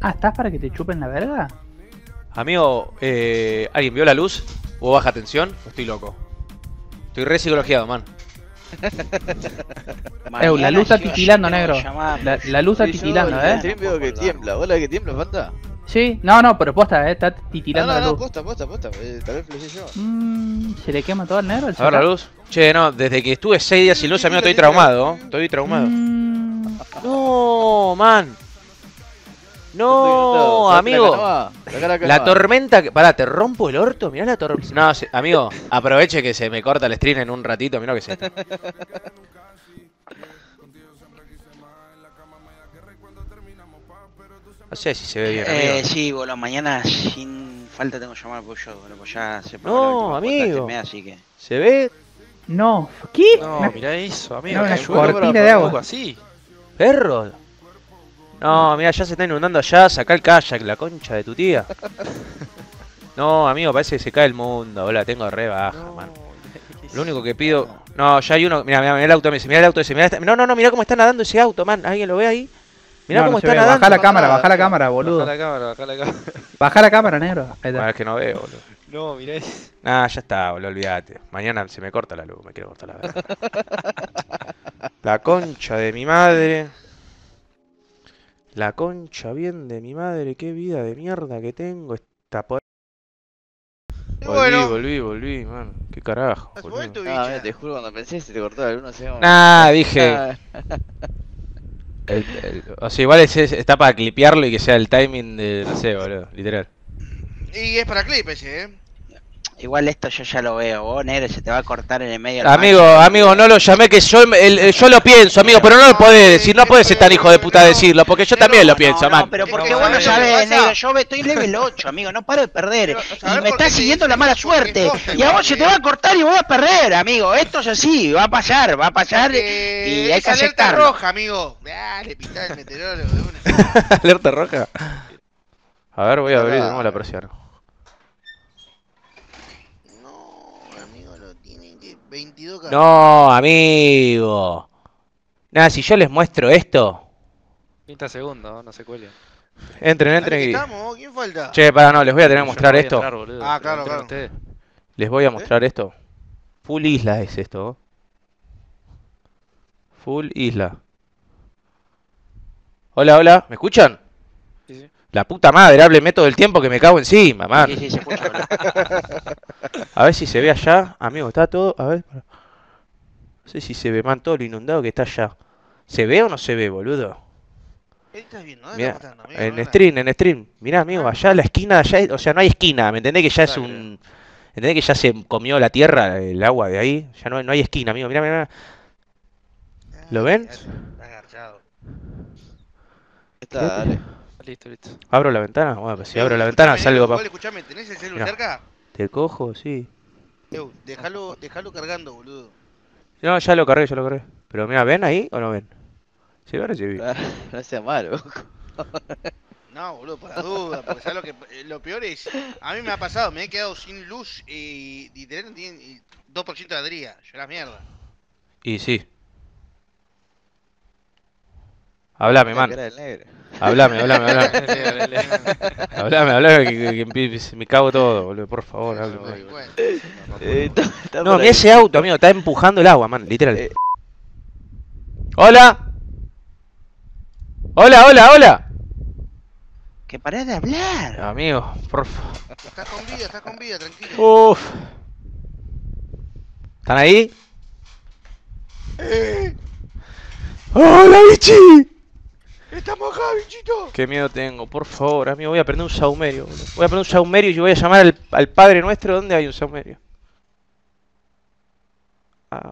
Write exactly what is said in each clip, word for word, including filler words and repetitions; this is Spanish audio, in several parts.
Ah, ¿estás para que te chupen la verga? Amigo, eh, ¿alguien vio la luz? ¿O baja tensión? ¿O estoy loco? Estoy re psicologizado, man. Eh, la luz está titilando, negro. La, la luz está Sí, titilando, yo, eh. el stream veo que tiembla. ¿Hola que tiembla, Fanta? Sí, no, no, pero posta, eh, está titilando No, no, la no, luz. posta, posta, posta. Eh, tal vez flashé yo. Mmm, ¿se le quema todo el negro? El A ver la luz. Che, no, desde que estuve seis días sin luz, amigo, estoy traumado. ¿eh? Estoy traumado. Mm, No, man. No, amigo. La tormenta que... Pará, ¿te rompo el orto? Mirá la tormenta. No, sí, amigo, aproveche que se me corta el stream en un ratito. Mirá que sé. No sé si se ve bien, amigo. Eh, sí, boludo, mañana sin falta tengo que llamar por yo, boludo, pues ya se pagó No, la última amigo. cuota este mes, así que... ¿Se ve? no, ¿qué? No, Me- mirá eso, amigo. No, una que cortina fue de agua. algo así. ¿Perro? No, mira, ya se está inundando allá. Sacá el kayak, la concha de tu tía. No, amigo, parece que se cae el mundo. Hola, tengo re baja, No, man. ¿qué Lo único hiciste? que pido... No, ya hay uno... Mira, mira, mira el auto ese, mira el auto ese, mira este... No, no, no, mira cómo está nadando ese auto, man. ¿Alguien lo ve ahí? Mirá no, cómo no se está ve. nadando. Baja la cámara, nada, baja la amigo. cámara, boludo. Baja la cámara, baja la cámara. Baja la cámara, negro. Ahí Bueno, está. es que no veo, boludo. No, mirá eso. Nah, ya está, boludo, olvídate. Mañana se me corta la luz, me quiero cortar la verdad. La concha de mi madre. La concha bien de mi madre, qué vida de mierda que tengo. Esta por... Volví, bueno. volví, volví, man. Qué carajo, ¿Has boludo. vuelto, No, bicha? mira, te juro, cuando pensé se te cortó la luna, se Nah, dije. El- el- o sea, igual es- es- está para clipearlo y que sea el timing de, no sé, boludo, literal. Y es para clip ese, eh. Igual esto yo ya lo veo, vos, negro, se te va a cortar en el medio del Amigo, macho. amigo, no lo llamé que yo, el- el- yo lo pienso, amigo, pero no lo podés decir, no podés ser tan hijo de puta decirlo, porque yo también lo pienso, No, man. no, pero porque No, vos no ¿sabés lo que sabés, pasa? negro, yo ve- estoy level ocho, amigo, no paro de perder. Pero, ¿sabés Y me por está qué te siguiendo dicen la mala eso? Porque suerte. posta, Y a vos se te igual, va a cortar y voy a perder, amigo. Esto es así, va a pasar, va a pasar y Porque hay es que alerta aceptarlo. roja, amigo. Dale, pitá el meteorólogo de una. Alerta roja. A ver, voy a abrir de nuevo la persiana. No, amigo, lo tienen que... veintidós K. No, amigo. Nada, si yo les muestro esto. treinta segundos, no se cuelguen. Entren, Dale, entren que y... estamos, ¿quién falta? Che, para, no, les voy a tener que Yo mostrar no voy a esto. entrar, boludo, Ah, pero claro, entren claro. ustedes. Les voy a mostrar esto. Full isla es esto. ¿eh? Full isla. Hola, hola, ¿me escuchan? Sí, sí. La puta madre, hábleme todo el tiempo que me cago encima, man. Sí, sí, se escucha, boludo. A ver si se ve allá. Amigo, está todo... A ver... No sé si se ve, man, todo lo inundado que está allá. ¿Se ve o no se ve, boludo? ¿Qué estás viendo? ¿Dónde Mirá, estás mostrando, amigo? en Hola. stream, en stream. Mirá, amigo, allá la esquina, allá, o sea, no hay esquina, ¿me entendés que ya es un... ¿Entendés que ya se comió la tierra, el agua de ahí? Ya no, no hay esquina, amigo, mirá, mirá. ¿Lo ven? Estás agachado. Está, dale. Listo, listo. ¿Abro la ventana? Bueno, pues si Ew, abro la ventana escuchame, salgo Ew, pa... escuchame, ¿tenés el celu Mirá. cerca? ¿Te cojo? Sí. Ew, déjalo, déjalo cargando, boludo. No, ya lo cargué, ya lo cargué. Pero mira, ¿ven ahí o no ven? ¿Se ve o no se ve? Ah, no sea malo. No, boludo, por la duda, porque sabes lo que eh, lo peor es, a mí me ha pasado, me he quedado sin luz y literal no tienen y dos por ciento de batería, yo la mierda. Y sí. Hablame, La man. cara del negro. Hablame, hablame, hablame. Lele, lele, lele. Hablame, hablame, que, que- que empie- me cago todo, boludo. Por favor, Eso, háblame. bueno. Eh, está- está No, por mira ahí. ese auto, amigo, está empujando el agua, man, literal. Eh. Hola. Hola, hola, hola. Que pará de hablar. Amigo, por favor. Estás con vida, estás con vida, tranquilo. Uf. ¿Están ahí? Eh, ¡Hola, bichi! estamos acá, bichito. Qué miedo tengo, por favor, amigo, voy a prender un saumerio, boludo. Voy a prender un saumerio y voy a llamar al, al Padre Nuestro. ¿Dónde hay un saumerio? Ah.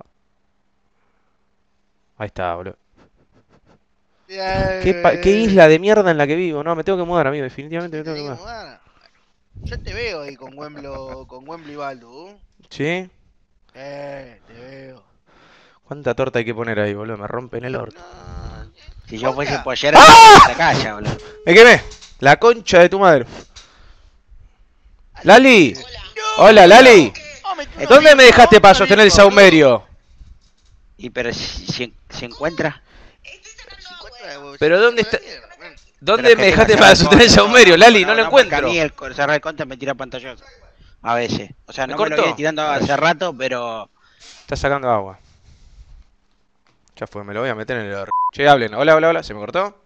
Ahí está, boludo. ¿Qué, pa- qué isla de mierda en la que vivo? No, me tengo que mudar, amigo, definitivamente me tengo que Tenés que mudar. mudar. Yo te veo ahí con Wemblo, con Wembley Baldu. ¿Sí? Eh, te veo. ¿Cuánta torta hay que poner ahí, boludo? Me rompen el orto. No, Si yo fuese Oiga. pollera, ¡Ah! la calla, boludo. ¡Me quemé! La concha de tu madre. ¡Lali! ¡Hola, Lali! Oh, me- no, ¿Dónde no, me dejaste no, para no, sostener el boludo. saumerio? Y pero si, si- si encuentra. Se encuentra, boludo, Pero se ¿dónde encuentra está- la mierda, man. ¿Dónde Pero me es que dejaste te para la sostener el contra, saumerio, Lali? No, lo porque encuentro. A mí el co- cerrar el contra me tira pantallazo. A veces. O sea, ¿Me no me lo cortó? viene tirando hace rato, pero. Está sacando agua. Ya fue, me lo voy a meter en el... Che, hablen. Hola, hola, hola. ¿Se me cortó?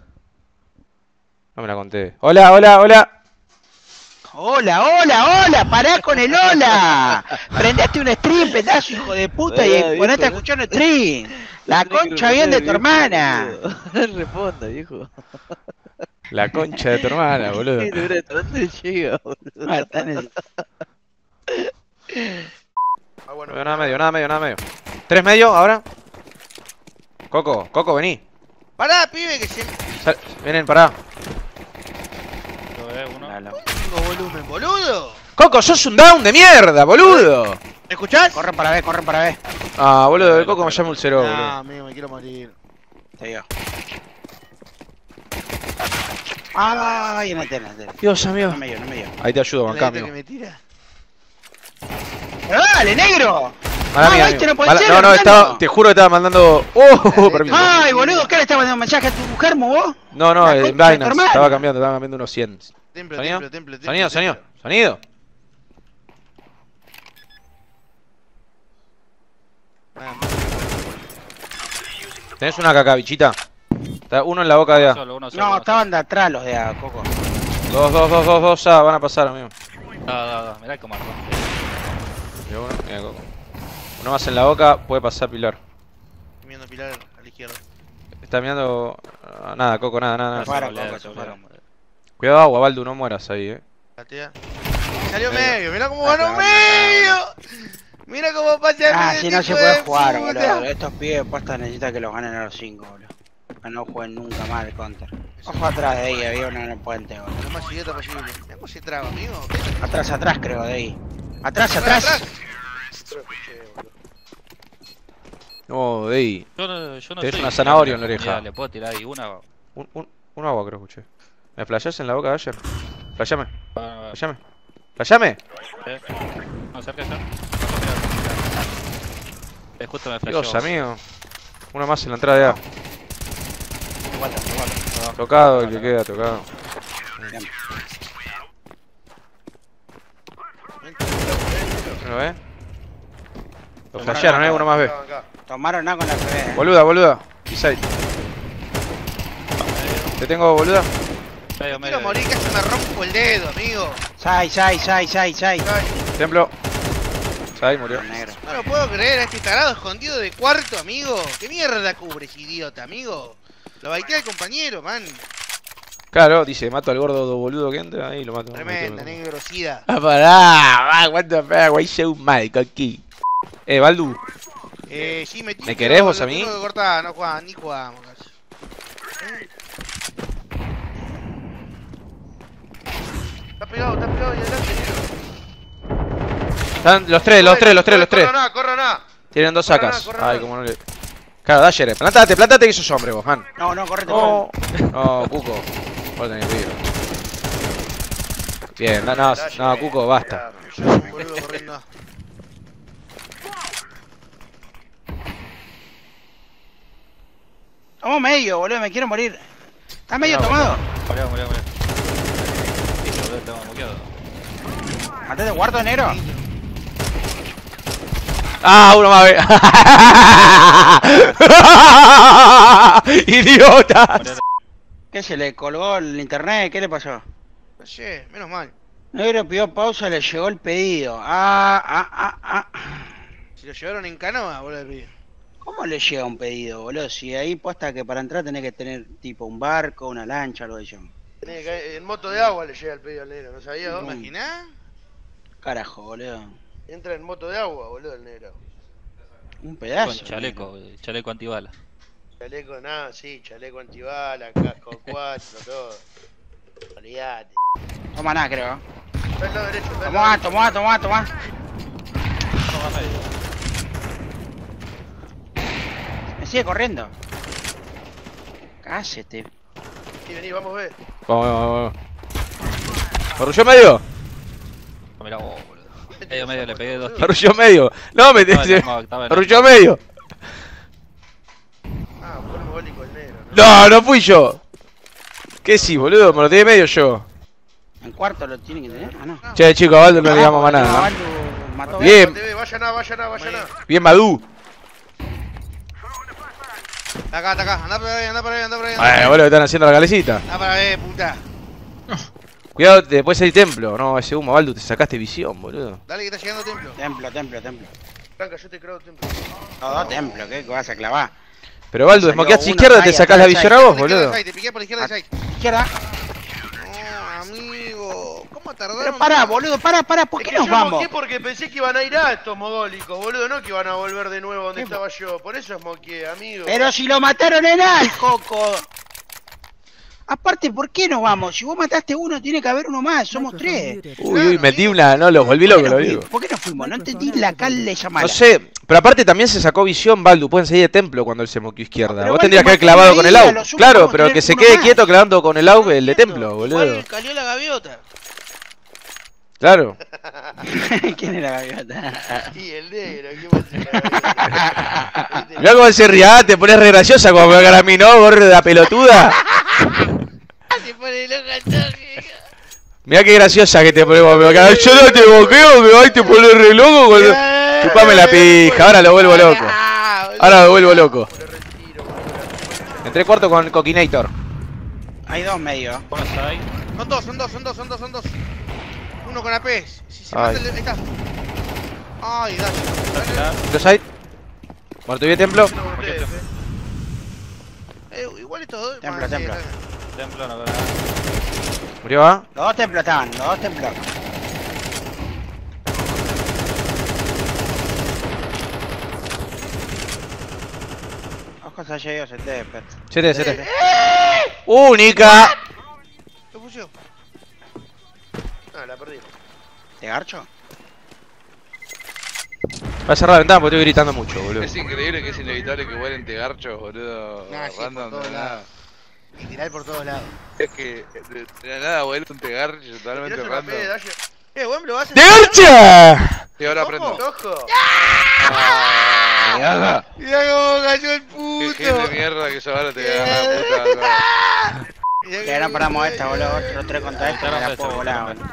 No me la conté. Hola, hola, hola. ¡Hola, hola, hola! ¡Pará con el hola! Prendete un stream, pedazo, hijo de puta, Pará, y viejo, ponete a no- escuchar un stream. La Tenés que concha bien de responder, tu viejo, hermana. boludo. Responda, viejo. La concha de tu hermana, boludo. ¿Qué dura? ¿Dónde llega, boludo? Ah, está en el- Ah, bueno. Nada medio, nada medio, nada medio. ¿Tres medio ahora? Coco, Coco, vení. Pará, pibe, que siempre Sal- Vienen, pará. Lo ve uno. Dale. tengo volumen, boludo. Coco, sos un down de mierda, boludo. ¿Me escuchás? Corre para ver, corre para ver. Ah, boludo, el Coco me llama un cero, No, boludo. amigo, me quiero morir. Te digo. Ay, en el tela, en el tela. Dios, amigo. No me dio, no me dio. Ahí te ayudo, La bancá, neta que amigo. me tira. ¡Pero dale, negro! Mala Ah, mía, viste, amigo. no puede Mala- ser, no, no, hermano. estaba, te juro que estaba mandando... ¡Oh! Permiso. Ay, boludo, ¿qué le estaba mandando mensaje a tu mujer, mo, vos? No, no, La en concha de tu Binance. hermana. Estaba cambiando, estaba cambiando unos cien. Templo, ¿Sonido? templo, templo, templo. Sonido, sonido, templo. sonido. Ah, ¿Tenés una cacabichita? Está uno en la boca de A. Solo, uno solo. No, uno estaban de atrás los de A, Coco. Dos, dos, dos, dos, dos A. Van a pasar, amigo. solo. No, no, no. Mirá cómo armó. Mira uno, mira Coco. Uno más en la boca, puede pasar Pilar. estoy viendo Pilar a la izquierda. Está mirando... ah, nada, Coco, nada, nada, nada. Se fueron, Bolea, Coco, se se fueron. fueron. Cuidado, agua, Baldu, no mueras ahí, eh. Patea. Salió medio, mirá cómo Ah, ganó claro, medio. Mira cómo pasa el Ah, medio, si no se hijo puede de jugar, puta. boludo. Estos pibes posta necesitan que los ganen a los cinco, boludo. Que no jueguen nunca más el counter. Ojo atrás de ahí, había uno en el puente, boludo. Lo más idiota posible. Mirá cómo se traba, amigo. Atrás, atrás creo, de ahí. Atrás, Atrás, atrás. No, Dey. Yo no, yo no Tenés soy una zanahoria en la oreja. Mira, le puedo tirar ahí una. Un, un, un agua creo que escuché. ¿Me flashás en la boca de ayer? Flashame, Ah, flashame. ¡Flashame! eh. No, cerca ya. Eh, justo me flashó. Dios, amigo. Uno más en la entrada de A. Igual, igual. No. Tocado el que queda, tocado. Bien. ¿No lo ve? Lo flashearon, eh, uno más B. Acá, acá. Tomaron A con la F B. eh. Boluda, boluda. B-side. Te tengo, boluda. Medio, Quiero medio. morir, casi me rompo el dedo, amigo. Sai, sai, sai, sai, sai. Ay, Templo. Side murió. Negro. no lo puedo creer, a este tarado escondido de cuarto, amigo. ¿Qué mierda cubres, idiota, amigo? Lo baitea el compañero, man. Claro, dice, mato al gordo do boludo que entra ahí y lo mato. Tremenda, negro, sida. Ah, pará, ah, what the fuck, why so mal, coqui. Eh, Baldu, Eh, sí, me ¿Me querés vos a mí? Cortá, no jugamos, ni jugamos. casi. Está pegado, está pegado y adelante, negro. están los tres, los tres, los tres, los tres. Corran A, corran A. Tienen dos Corran sacas. A, corran Ay, A. como no le... Claro, Dasher, plantate, plantate que sos hombre vos, man. No, no, correte, No, correte. no, Cuco. Vos tenés ruido. Bien, no, no, no, Cuco, basta. Boludo, corriendo A. Tomo medio, boludo, me quiero morir. ¿Estás medio No, tomado? Murió, murió, murió. Sí, boludo, estaba muqueado. ¿Maté de cuarto, negro? Ah, uno más B. ¡Idiotas! ¿Qué se le colgó el internet? ¿Qué le pasó? No sé, menos mal. Negro pidió pausa, le llegó el pedido. Ah, ah, ah, ah. Si lo llevaron en canoa, boludo, el pibe. ¿Cómo le llega un pedido, boludo? Si ahí posta que para entrar tenés que tener tipo un barco, una lancha, algo de eso. Tenía que caer- En moto de agua le llega el pedido al negro, ¿no sabía? No. ¿Vos imaginás? Carajo, boludo. Entra en moto de agua, boludo, el negro. Un pedazo. Con chaleco, eh, chaleco antibala. Chaleco, nada, sí, chaleco antibala, casco cuatro, todo. Olvídate. Toma nada, creo. Está al lado derecho, está al Tomá, lado tomá, tomá, tomá. Toma medio. Me sigue corriendo. Cállate. derecho. Sí, vení, vamos a ver. Vamos, vamos, vamos. ¿Arrulló medio? Oh, mirá vos, boludo. Medio, medio, le pegué dos tiros. ¿Arrulló medio? No, me... Estaba en el- estaba en el- ¿Arrulló medio? Ah, fue el mogólico el negro, ¿no? No, no fui yo. ¿Qué sí, boludo? Me lo tiene medio yo. En cuarto lo tiene que tener. Ah, no. Che, chicos, a Baldo no le digamos más nada. Baldu mató. Bien. T V, vayan a, vayan a, vayan a. Bien, Madú. Está acá, está acá. Anda por ahí, anda por ahí, anda por ahí. anda Bueno, por ahí. boludo, están haciendo la calecita. Anda por ahí, puta. Cuidado, después hay templo. No, ese humo, Baldo, te sacaste visión, boludo. Dale que está llegando templo. Templo, templo, templo. Franca, yo te creo templo. Los dos templos, ¿qué vas a clavar? Pero Baldo, Salió desmoqueaste uno, izquierda y te ahí, sacás la atrás, visión ahí. a vos, Por la izquierda boludo. del side, te piqué por la izquierda del side. Izquierda. No, amigo. ¿Cómo tardaron? Pero pará, boludo, pará, pará, ¿por Es qué que nos yo vamos? moqué porque pensé que iban a ir a estos mogólicos, boludo, no que iban a volver de nuevo donde ¿Qué? estaba yo. Por eso es moqué, amigo. Pero si lo mataron en al, Coco. Aparte, ¿por qué nos vamos? Si vos mataste uno, tiene que haber uno más, somos tres. Uy, uy, metí una. No, los volví loco, ¿Por qué lo no digo. fuimos? ¿Por qué no fuimos? No entendí la calle llamada. No sé, pero aparte también se sacó visión, Baldu. Pueden seguir de templo cuando él se moqueó izquierda. Pero Vos Baldu tendrías que haber mató clavado ahí, con el a A U. lo sumo Claro, podemos pero tener que se uno quede más. quieto clavando con el A U el de templo, boludo. ¿Cuál calió la gaviota? Claro. ¿Quién era la gaviota? Y el negro, ¿qué pasa? Mirá cómo se ría, te pones re graciosa cuando me agarra a mí, ¿no? Gordo de la pelotuda. Se pone loca el toque. Mirá qué graciosa que te ponemos. Me agarra- Yo no te boqueo, me voy te pones re loco. Con... Chupame la pija, ahora lo vuelvo loco. Ahora lo vuelvo loco. Entré cuarto con Coquinator. Hay dos medios. Uno está ahí. Son dos, son dos, son dos, son dos, son dos. Uno con A P. Si se Ay. mata el. Ahí está. Ay, dale. Dos side. Muerto bien templo. Eh, igual estos dos. Templo, ah, sí, templo. dale. Templo, no veo nada. Murió, ¿ah? Los dos templos estaban, los dos templos. Ojo, se ha llegado ese Tepet. siete, siete. Única. ¿Qué pusieron? Ah, la perdí. ¿Te garcho? Va a cerrar la ventana porque estoy gritando mucho, boludo. Es increíble que es inevitable que vuelen tegarchos, boludo. Nah, sí, random, por de todos la nada. lados. Literal por todos lados. Es que de, de la nada vuela un tegarcho totalmente ¿Tirás una random. P de Dash? Eh, buen, lo vas a. ¡De garcha! Y ahora ¿Cómo? aprendo. ¡Ojo! Ah, Mirá cómo cayó el qué puto. gente de mierda que sos ahora te agarra la puta. No. Mirá Que no cómo paramos cayó. esta, boludo. Otro tres contra este, me la puedo volar, boludo.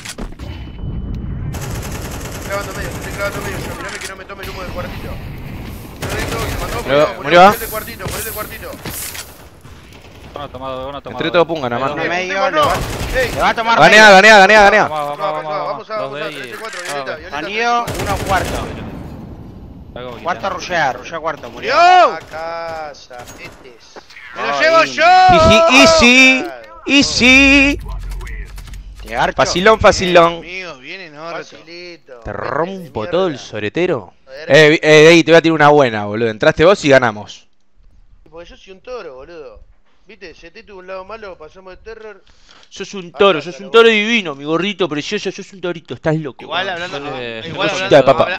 Clavando medio, estoy clavando medio yo. Mirame que no me tome el humo del cuartito. Correcto, se mató, Murió, murió, murió, murió. ¿ah? Ponete el cuartito, ponete el cuartito. Uno tomado, uno tomado. Entré todo punga, nada Uno más. medio, le no. va, Ey, le va a tomar Ganea, medio. ganea, ganea, ganea. Vamos, vamos, vamos, vamos, vamos a, Dos vamos a, de ahí. trece cuatro, Violeta, Violeta. Anido, uno cuarto. Algo Cuarto rushea, rushea cuarto, murió. ¡Murió! A casa, este es. ¡Me lo Ay. llevo yo! Easy, easy, easy. ¿Te garcho? Facilón, facilón. Amigo, viene Norto. Facilito. Te Vete de rompo mierda. todo el soretero. Joder, Eh, eh, ahí te voy a tirar una buena, boludo. Entraste vos y ganamos. Porque yo soy un toro, boludo. Viste, si te tuvo un lado malo, pasamos de terror. Sos un toro, sos un toro divino, mi gorrito precioso, sos un torito, estás loco. Igual weón. hablando. Eh, Igual cosita de hablando. papa.